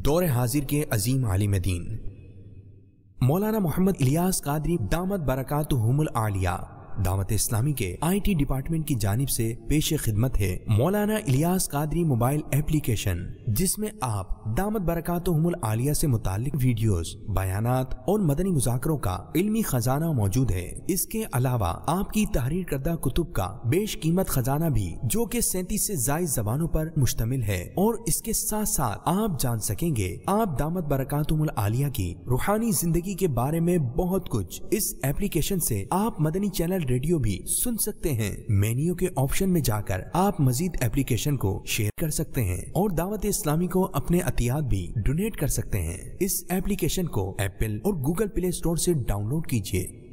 दौर हाजिर के अजीम आलिम दीन मौलाना मोहम्मद इलियास कादरी दामत बरकातुहुमुल आलिया दावत इस्लामी के IT डिपार्टमेंट की जानिब से पेश खिदमत है मौलाना इलियास कादरी मोबाइल एप्लीकेशन, जिसमें आप दामत बरकातुहुमुल आलिया से मुताल्लिक वीडियोस, बयानात और मदनी मुज़ाकरों का इल्मी खजाना मौजूद है। इसके अलावा आपकी तहरीर करदा कुतुब का बेश कीमत खजाना भी, जो कि 37 से ज़ायद ज़बानों पर मुश्तमिल है। और इसके साथ साथ आप जान सकेंगे आप दामत बरकातुहुमुल आलिया की रूहानी जिंदगी के बारे में बहुत कुछ। इस एप्लीकेशन से आप मदनी चैनल रेडियो भी सुन सकते हैं। मेन्यू के ऑप्शन में जाकर आप मजीद एप्लीकेशन को शेयर कर सकते हैं और दावत इस्लामी को अपने अतियात भी डोनेट कर सकते हैं। इस एप्लीकेशन को एप्पल और गूगल प्ले स्टोर से डाउनलोड कीजिए।